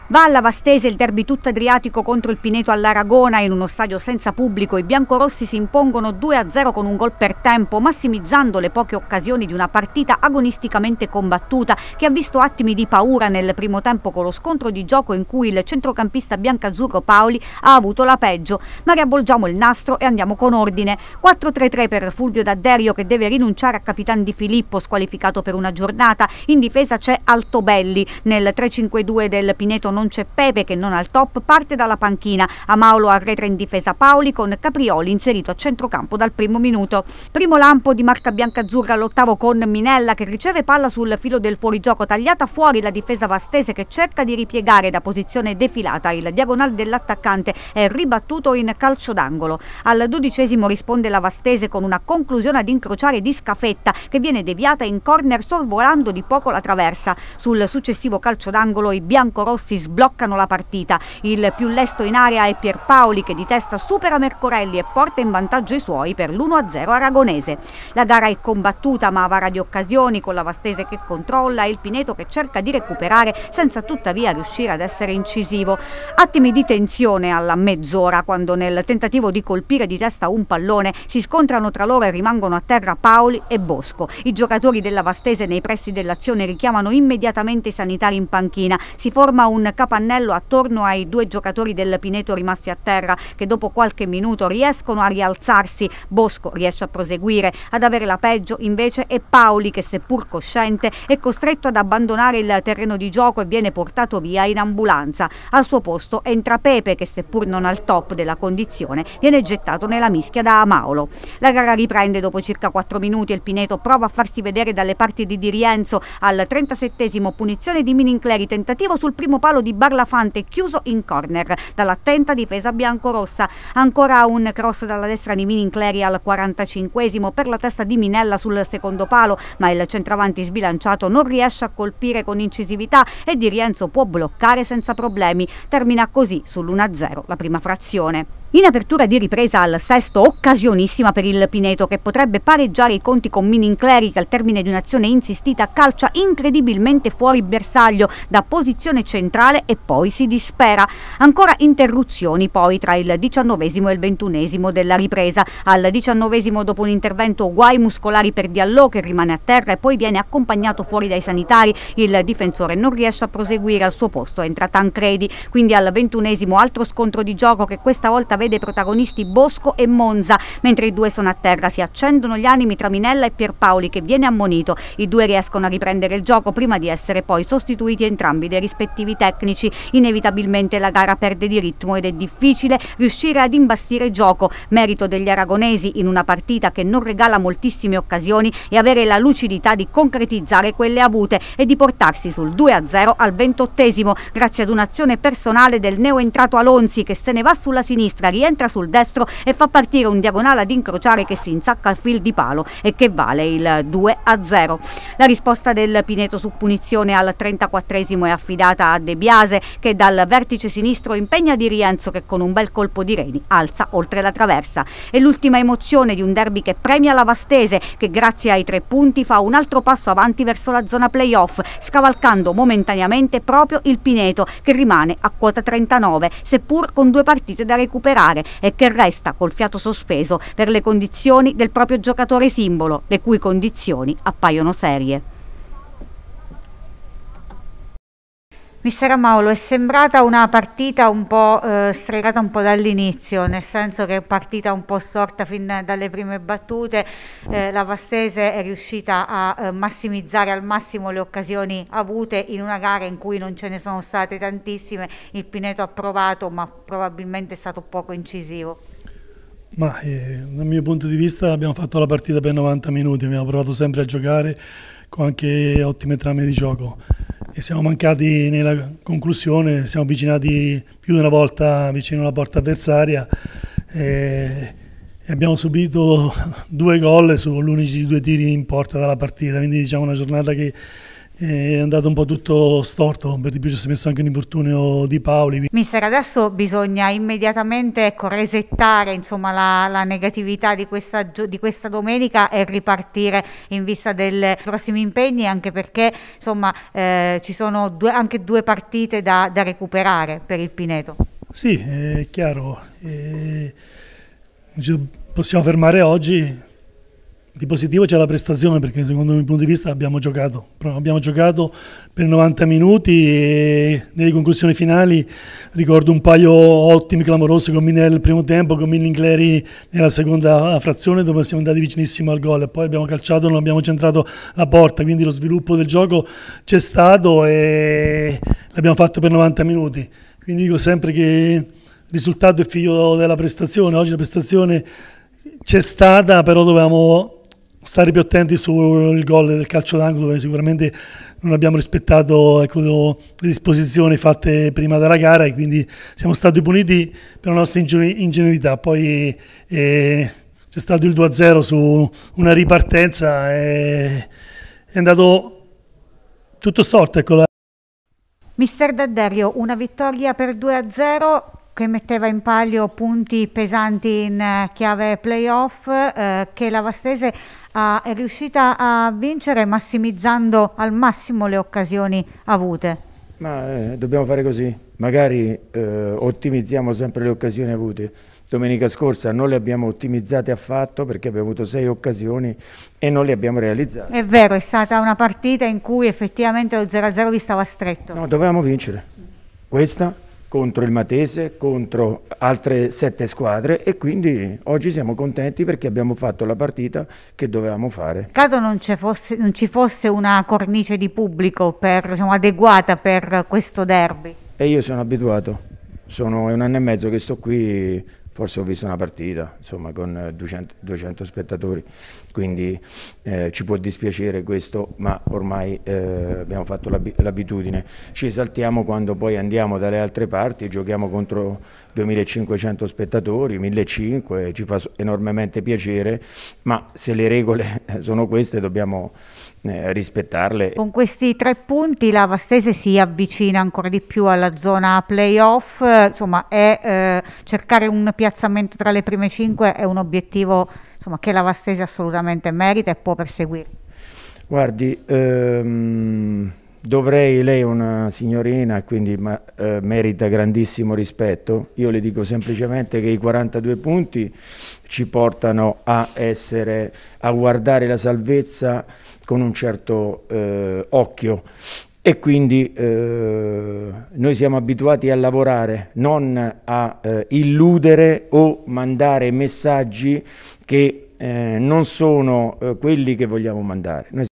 Va alla Vastese il derby tutto adriatico contro il Pineto all'Aragona in uno stadio senza pubblico. I biancorossi si impongono 2-0 con un gol per tempo, massimizzando le poche occasioni di una partita agonisticamente combattuta che ha visto attimi di paura nel primo tempo con lo scontro di gioco in cui il centrocampista biancazzurro Paoli ha avuto la peggio. Ma riavvolgiamo il nastro e andiamo con ordine. 4-3-3 per Fulvio D'Adderio che deve rinunciare a Capitan Di Filippo, squalificato per una giornata. In difesa c'è Altobelli. Nel 3-5-2 del Pineto non c'è Pepe che non al top, parte dalla panchina. A Maolo arretra in difesa Paoli con Caprioli inserito a centrocampo dal primo minuto. Primo lampo di marca biancazzurra all'ottavo con Minella che riceve palla sul filo del fuorigioco, tagliata fuori la difesa vastese che cerca di ripiegare da posizione defilata. Il diagonale dell'attaccante è ribattuto in calcio d'angolo. Al 12° risponde la Vastese con una conclusione ad incrociare di Scafetta che viene deviata in corner sorvolando di poco la traversa. Sul successivo calcio d'angolo i biancorossi sbloccano la partita. Il più lesto in area è Pierpaoli che di testa supera Mercorelli e porta in vantaggio i suoi per l'1-0 aragonese. La gara è combattuta ma avara di occasioni, con la Vastese che controlla e il Pineto che cerca di recuperare senza tuttavia riuscire ad essere incisivo. Attimi di tensione alla mezz'ora quando nel tentativo di colpire di testa un pallone si scontrano tra loro e rimangono a terra Paoli e Bosco. I giocatori della Vastese nei pressi dell'azione richiamano immediatamente i sanitari in panchina. Si forma un capannello attorno ai due giocatori del Pineto rimasti a terra che dopo qualche minuto riescono a rialzarsi. Bosco riesce a proseguire, ad avere la peggio invece è Paoli che seppur cosciente è costretto ad abbandonare il terreno di gioco e viene portato via in ambulanza. Al suo posto entra Pepe che seppur non al top della condizione viene gettato nella mischia da Amaolo. La gara riprende dopo circa 4 minuti e il Pineto prova a farsi vedere dalle parti di Di Rienzo. Al 37° punizione di Minincleri, tentativo sul primo palo di Barlafante chiuso in corner dall'attenta difesa biancorossa. Ancora un cross dalla destra di Minincleri al 45° per la testa di Minella sul secondo palo, ma il centravanti sbilanciato non riesce a colpire con incisività e Di Rienzo può bloccare senza problemi. Termina così sull'1-0 la prima frazione. In apertura di ripresa al 6° occasionissima per il Pineto che potrebbe pareggiare i conti con Minincleri che al termine di un'azione insistita calcia incredibilmente fuori bersaglio da posizione centrale e poi si dispera. Ancora interruzioni poi tra il 19° e il 21° della ripresa. Al 19° dopo un intervento guai muscolari per Diallo che rimane a terra e poi viene accompagnato fuori dai sanitari. Il difensore non riesce a proseguire, al suo posto entra Tancredi. Quindi al 21° altro scontro di gioco che questa volta vede protagonisti Bosco e Monza. Mentre i due sono a terra si accendono gli animi tra Minella e Pierpaoli che viene ammonito. I due riescono a riprendere il gioco prima di essere poi sostituiti entrambi dai rispettivi tecnici. Inevitabilmente la gara perde di ritmo ed è difficile riuscire ad imbastire gioco. Merito degli aragonesi in una partita che non regala moltissime occasioni e avere la lucidità di concretizzare quelle avute e di portarsi sul 2-0 al 28° grazie ad un'azione personale del neoentrato Alonzi che se ne va sulla sinistra, rientra sul destro e fa partire un diagonale ad incrociare che si insacca al fil di palo e che vale il 2-0. La risposta del Pineto su punizione al 34° è affidata a De Biase che dal vertice sinistro impegna Di Rienzo che con un bel colpo di reni alza oltre la traversa. È l'ultima emozione di un derby che premia la Vastese che grazie ai 3 punti fa un altro passo avanti verso la zona playoff, scavalcando momentaneamente proprio il Pineto che rimane a quota 39 seppur con 2 partite da recuperare e che resta col fiato sospeso per le condizioni del proprio giocatore simbolo, le cui condizioni appaiono serie. Mister Amaolo, è sembrata una partita un po' stregata un po' dall'inizio, nel senso che è partita un po' storta fin dalle prime battute. La Vastese è riuscita a massimizzare al massimo le occasioni avute in una gara in cui non ce ne sono state tantissime. Il Pineto ha provato, ma probabilmente è stato poco incisivo. Ma dal mio punto di vista abbiamo fatto la partita per 90 minuti, abbiamo provato sempre a giocare con anche ottime trame di gioco. E siamo mancati nella conclusione, siamo avvicinati più di una volta vicino alla porta avversaria e abbiamo subito 2 gol sull'unici 2 tiri in porta dalla partita, quindi diciamo una giornata che è andato un po' tutto storto, per di più ci si è messo anche un infortunio di Paoli. Mister, adesso bisogna immediatamente, ecco, resettare, insomma, la negatività di questa domenica e ripartire in vista dei prossimi impegni, anche perché insomma ci sono anche due partite da recuperare per il Pineto. Sì, è chiaro, ci possiamo fermare oggi. Di positivo c'è la prestazione, perché secondo il mio punto di vista abbiamo giocato per 90 minuti e nelle conclusioni finali ricordo un paio ottimi, clamorosi con Minelli nel primo tempo, con Millingleri nella seconda frazione, dove siamo andati vicinissimo al gol e poi abbiamo calciato, non abbiamo centrato la porta, quindi lo sviluppo del gioco c'è stato e l'abbiamo fatto per 90 minuti. Quindi dico sempre che il risultato è figlio della prestazione. Oggi la prestazione c'è stata, però dovevamo stare più attenti sul gol del calcio d'angolo, dove sicuramente non abbiamo rispettato, ecco, le disposizioni fatte prima della gara e quindi siamo stati puniti per la nostra ingenuità. Poi c'è stato il 2-0 su una ripartenza e è andato tutto storto. Ecco. Mister D'Addario, una vittoria per 2-0 che metteva in palio punti pesanti in chiave playoff, che la Vastese è riuscita a vincere massimizzando al massimo le occasioni avute. Ma dobbiamo fare così, magari ottimizziamo sempre le occasioni avute. Domenica scorsa non le abbiamo ottimizzate affatto perché abbiamo avuto 6 occasioni e non le abbiamo realizzate. È vero, è stata una partita in cui effettivamente lo 0-0 vi stava stretto. No, dovevamo vincere. Questa contro il Matese, contro altre 7 squadre e quindi oggi siamo contenti perché abbiamo fatto la partita che dovevamo fare. Peccato non ci fosse una cornice di pubblico diciamo, adeguata per questo derby. E io sono abituato, è 1 anno e mezzo che sto qui, forse ho visto una partita, insomma, con 200 spettatori, quindi ci può dispiacere questo, ma ormai abbiamo fatto l'abitudine. Ci esaltiamo quando poi andiamo dalle altre parti, giochiamo contro 2500 spettatori, 1500, ci fa enormemente piacere, ma se le regole sono queste dobbiamo rispettarle. Con questi 3 punti la Vastese si avvicina ancora di più alla zona playoff, insomma cercare un piazzamento tra le prime 5 è un obiettivo, insomma, che la Vastese assolutamente merita e può perseguire. Guardi, lei è una signorina, quindi merita grandissimo rispetto. Io le dico semplicemente che i 42 punti ci portano a guardare la salvezza con un certo occhio e quindi noi siamo abituati a lavorare, non a illudere o mandare messaggi che non sono quelli che vogliamo mandare. Noi